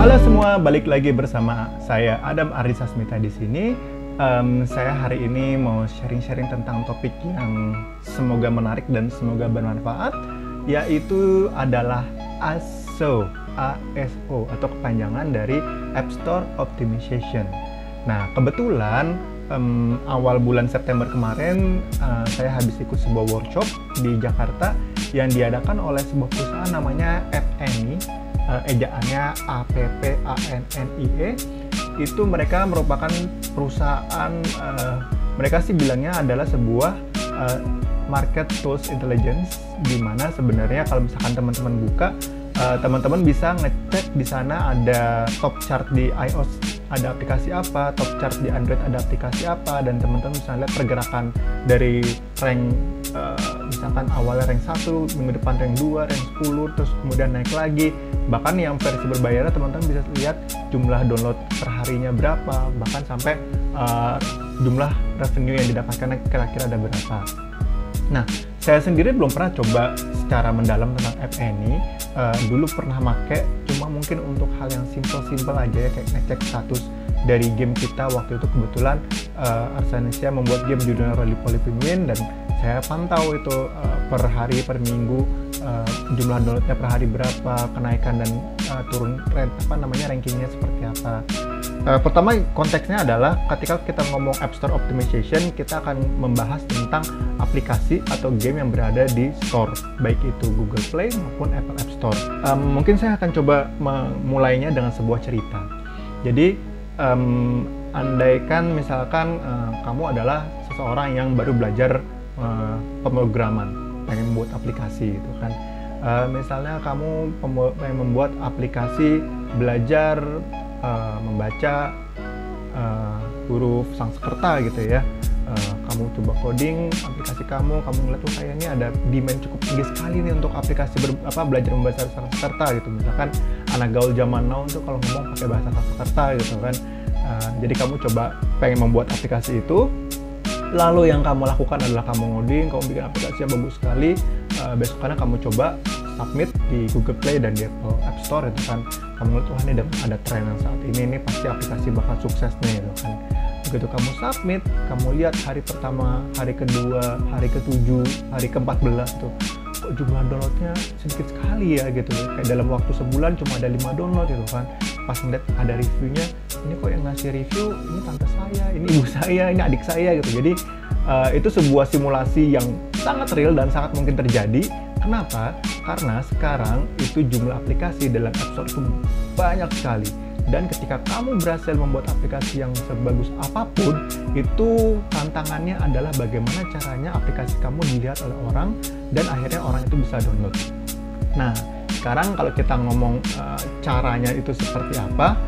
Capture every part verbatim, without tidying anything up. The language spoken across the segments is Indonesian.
Halo semua, balik lagi bersama saya Adam Arisasmita di sini. Um, saya hari ini mau sharing-sharing tentang topik yang semoga menarik dan semoga bermanfaat, yaitu adalah A S O, A S O atau kepanjangan dari App Store Optimization. Nah, kebetulan um, awal bulan September kemarin uh, saya habis ikut sebuah workshop di Jakarta yang diadakan oleh sebuah perusahaan namanya Appny. Uh, ejaannya A P P A N N I E. Itu mereka merupakan perusahaan, uh, mereka sih bilangnya adalah sebuah uh, market tools intelligence, di mana sebenarnya kalau misalkan teman-teman buka, uh, teman-teman bisa ngecek di sana ada top chart di iOS ada aplikasi apa, top chart di Android ada aplikasi apa, dan teman-teman bisa lihat pergerakan dari rank uh, misalkan awalnya rank satu, minggu depan rank dua, rank sepuluh, terus kemudian naik lagi. Bahkan yang versi berbayar teman-teman bisa lihat jumlah download per harinya berapa, bahkan sampai uh, jumlah revenue yang didapatkan kira-kira ada berapa. Nah, saya sendiri belum pernah coba secara mendalam tentang app ini. Uh, dulu pernah make, cuma mungkin untuk hal yang simple-simple aja ya, kayak ngecek status dari game kita. Waktu itu kebetulan uh, Arsanesia membuat game judulnya Roly-Poly Penguin, dan saya pantau itu uh, per hari, per minggu, uh, jumlah downloadnya per hari berapa, kenaikan dan uh, turun rank, apa namanya rankingnya seperti apa. Uh, pertama konteksnya adalah ketika kita ngomong App Store Optimization, kita akan membahas tentang aplikasi atau game yang berada di store, baik itu Google Play maupun Apple App Store. Um, mungkin saya akan coba memulainya dengan sebuah cerita. Jadi um, andaikan misalkan uh, kamu adalah seseorang yang baru belajar uh, pemrograman, pengen membuat aplikasi gitu kan. Uh, misalnya kamu pengen membuat aplikasi belajar Uh, membaca uh, huruf Sanskerta gitu ya. Uh, kamu coba coding aplikasi kamu, kamu ngeliat tuh kayak ini ada demand cukup tinggi sekali nih untuk aplikasi ber, apa, belajar membaca Sanskerta gitu. Misalkan anak gaul zaman now tuh kalau ngomong pakai bahasa Sanskerta gitu kan. Uh, jadi kamu coba pengen membuat aplikasi itu. Lalu yang kamu lakukan adalah kamu ngoding, kamu bikin aplikasi yang bagus sekali. Uh, besokannya kamu coba submit di Google Play dan di Apple App Store itu kan. Kamu lihat, wah ini ada tren yang saat ini, ini pasti aplikasi bakal sukses nih itu kan. Begitu kamu submit, kamu lihat hari pertama, hari kedua, hari ketujuh, hari keempat belas tuh, kok jumlah downloadnya sedikit sekali ya gitu. Kayak dalam waktu sebulan cuma ada lima download gitu kan. Pas ngeliat ada reviewnya, ini kok yang ngasih review, ini tante saya, ini ibu saya, ini adik saya gitu. Jadi uh, itu sebuah simulasi yang sangat real dan sangat mungkin terjadi. Kenapa? Karena sekarang itu jumlah aplikasi dalam App Store itu banyak sekali. Dan ketika kamu berhasil membuat aplikasi yang sebagus apapun, itu tantangannya adalah bagaimana caranya aplikasi kamu dilihat oleh orang dan akhirnya orang itu bisa download. Nah, sekarang kalau kita ngomong uh, caranya itu seperti apa,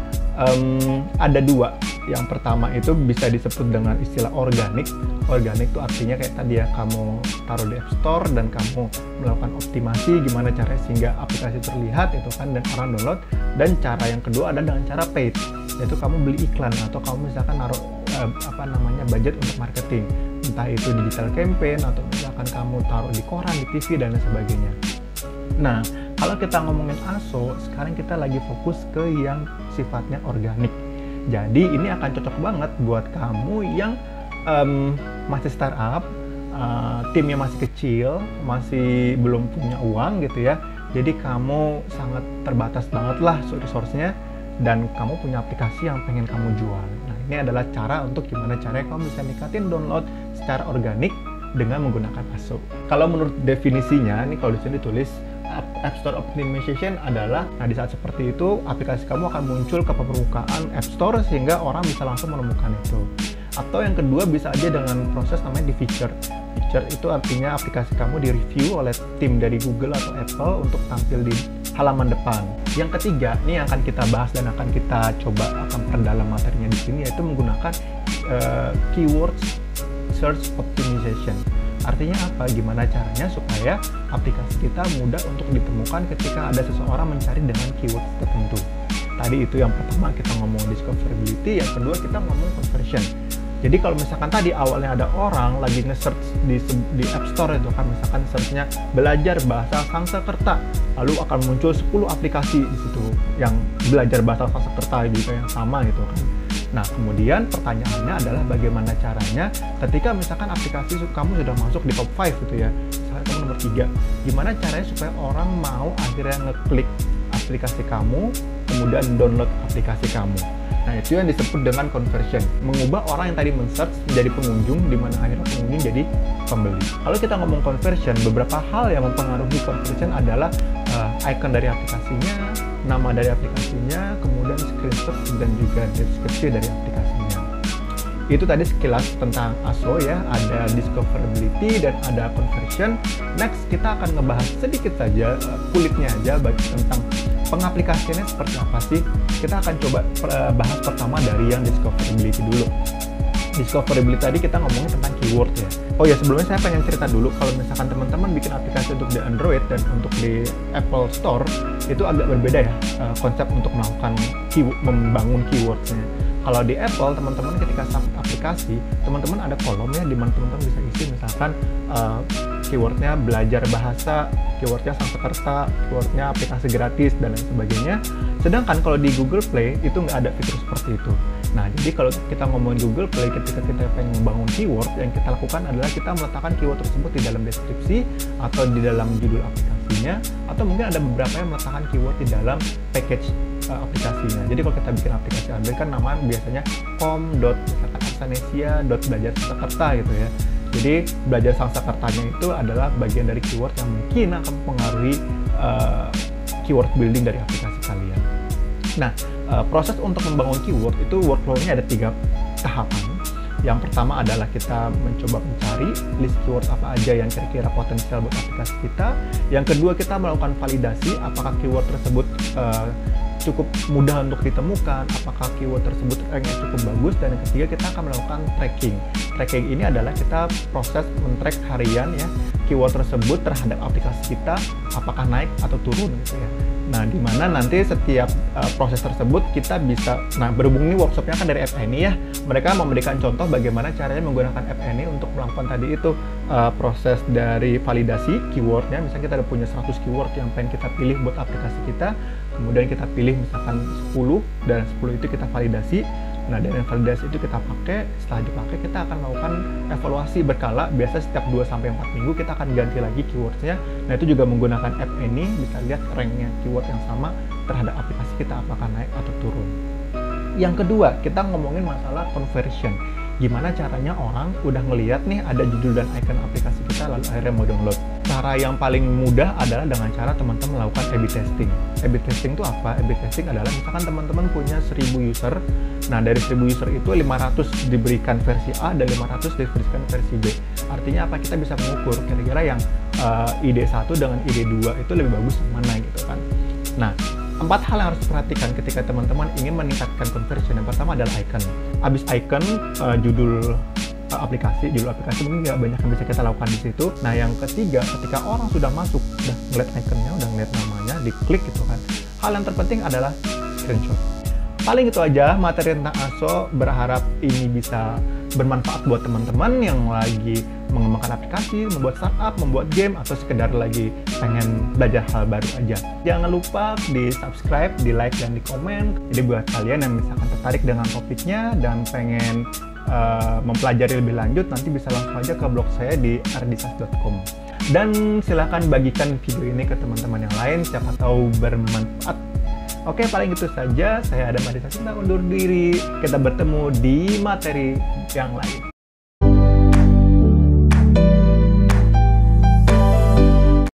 um, ada dua. Yang pertama itu bisa disebut dengan istilah organik. Organik itu artinya kayak tadi ya, kamu taruh di App Store dan kamu melakukan optimasi gimana caranya sehingga aplikasi terlihat itu kan dan orang download. Dan cara yang kedua ada dengan cara paid, yaitu kamu beli iklan atau kamu misalkan naruh uh, apa namanya budget untuk marketing, entah itu digital campaign atau misalkan kamu taruh di koran, di T V dan lain sebagainya. Nah, kalau kita ngomongin A S O, sekarang kita lagi fokus ke yang sifatnya organik. Jadi ini akan cocok banget buat kamu yang um, masih startup, uh, timnya masih kecil, masih belum punya uang gitu ya. Jadi kamu sangat terbatas banget lah resource-nya, dan kamu punya aplikasi yang pengen kamu jual. Nah, ini adalah cara untuk gimana caranya kamu bisa ningkatin download secara organik dengan menggunakan A S O. Kalau menurut definisinya, ini kalau di sini ditulis App Store Optimization adalah, nah di saat seperti itu aplikasi kamu akan muncul ke permukaan App Store sehingga orang bisa langsung menemukan itu. Atau yang kedua bisa aja dengan proses namanya di feature. Feature itu artinya aplikasi kamu di review oleh tim dari Google atau Apple untuk tampil di halaman depan. Yang ketiga, ini yang akan kita bahas dan akan kita coba akan perdalam materinya di sini, yaitu menggunakan uh, keywords search optimization. Artinya apa? Gimana caranya supaya aplikasi kita mudah untuk ditemukan ketika ada seseorang mencari dengan keyword tertentu. Tadi itu yang pertama kita ngomong discoverability, yang kedua kita ngomong conversion. Jadi kalau misalkan tadi awalnya ada orang lagi nge-search di, di App Store itu kan, misalkan search-nya belajar bahasa Sanskerta, lalu akan muncul sepuluh aplikasi di situ yang belajar bahasa Sanskerta juga yang sama gitu kan. Nah, kemudian pertanyaannya adalah bagaimana caranya ketika misalkan aplikasi kamu sudah masuk di top lima gitu ya, misalkan kamu nomor tiga, gimana caranya supaya orang mau akhirnya ngeklik aplikasi kamu, kemudian download aplikasi kamu. Nah, itu yang disebut dengan conversion, mengubah orang yang tadi men-search menjadi pengunjung, di mana akhirnya pengunjung jadi pembeli. Kalau kita ngomong conversion, beberapa hal yang mempengaruhi conversion adalah uh, icon dari aplikasinya, nama dari aplikasinya, kemudian screenshot dan juga deskripsi dari aplikasinya. Itu tadi sekilas tentang A S O ya, ada discoverability dan ada conversion. Next, kita akan ngebahas sedikit saja, uh, kulitnya aja, bagi tentang pengaplikasiannya seperti apa sih. Kita akan coba uh, bahas pertama dari yang discoverability dulu. Discoverability tadi kita ngomongin tentang keyword ya. Oh ya, sebelumnya saya pengen cerita dulu, kalau misalkan teman-teman bikin aplikasi untuk di Android dan untuk di Apple Store, itu agak berbeda ya uh, konsep untuk melakukan keyword, membangun keywordnya. Kalau di Apple, teman-teman ketika submit aplikasi, teman-teman ada kolom ya, di mana teman-teman bisa isi misalkan uh, keywordnya belajar bahasa, keywordnya Sanskerta, keywordnya aplikasi gratis, dan lain sebagainya. Sedangkan kalau di Google Play, itu nggak ada fitur seperti itu. Nah, jadi kalau kita ngomongin Google Play, ketika kita pengen membangun keyword, yang kita lakukan adalah kita meletakkan keyword tersebut di dalam deskripsi, atau di dalam judul aplikasinya, atau mungkin ada beberapa yang meletakkan keyword di dalam package uh, aplikasinya. Jadi kalau kita bikin aplikasi Android kan namanya biasanya com.arsanesia.belajarsanskerta gitu ya. Jadi belajar Sanskertanya itu adalah bagian dari keyword yang mungkin akan mempengaruhi uh, keyword building dari aplikasi kalian. Nah, uh, proses untuk membangun keyword itu workflow-nya ada tiga tahapan. Yang pertama adalah kita mencoba mencari list keyword apa aja yang kira-kira potensial buat aplikasi kita. Yang kedua, kita melakukan validasi apakah keyword tersebut uh, cukup mudah untuk ditemukan, apakah keyword tersebut ranknya cukup bagus, dan yang ketiga kita akan melakukan tracking. Tracking ini adalah kita proses men-track harian ya keyword tersebut terhadap aplikasi kita, apakah naik atau turun gitu ya. Nah, di mana nanti setiap uh, proses tersebut kita bisa, nah berhubung ini workshopnya kan dari App Annie ya, mereka memberikan contoh bagaimana caranya menggunakan App Annie untuk melakukan tadi itu uh, proses dari validasi keywordnya. Misalnya kita ada punya seratus keyword yang pengen kita pilih buat aplikasi kita, kemudian kita pilih misalkan sepuluh, dan sepuluh itu kita validasi. Nah, dari validasi itu kita pakai, setelah dipakai kita akan melakukan evaluasi berkala, biasa setiap dua sampai empat minggu kita akan ganti lagi keywordnya. Nah, itu juga menggunakan App Annie, bisa lihat ranknya keyword yang sama terhadap aplikasi kita apakah naik atau turun. Yang kedua, kita ngomongin masalah conversion. Gimana caranya orang udah ngelihat nih ada judul dan icon aplikasi kita, lalu akhirnya mau download. Cara yang paling mudah adalah dengan cara teman-teman melakukan A B testing. A B testing itu apa? A B testing adalah misalkan teman-teman punya seribu user, nah dari seribu user itu lima ratus diberikan versi A dan lima ratus diberikan versi B. Artinya apa? Kita bisa mengukur kira-kira yang uh, I D satu dengan I D dua itu lebih bagus yang mana gitu kan. Nah, empat hal yang harus diperhatikan ketika teman-teman ingin meningkatkan conversion. Yang pertama adalah icon. Abis icon, uh, judul uh, aplikasi, judul aplikasi mungkin nggak banyak yang bisa kita lakukan di situ. Nah, yang ketiga, ketika orang sudah masuk, udah ngeliat iconnya, udah ngeliat namanya, diklik gitu kan. Hal yang terpenting adalah screenshot. Paling itu aja materi tentang A S O. Berharap ini bisa bermanfaat buat teman-teman yang lagi mengembangkan aplikasi, membuat startup, membuat game, atau sekedar lagi pengen belajar hal baru aja. Jangan lupa di subscribe, di like, dan di komen. Jadi buat kalian yang misalkan tertarik dengan topiknya dan pengen uh, mempelajari lebih lanjut, nanti bisa langsung aja ke blog saya di ardisas dot com. Dan silahkan bagikan video ini ke teman-teman yang lain, siapa tahu bermanfaat. Oke, paling itu saja. Saya Adam Ardisas undur diri. Kita bertemu di materi yang lain.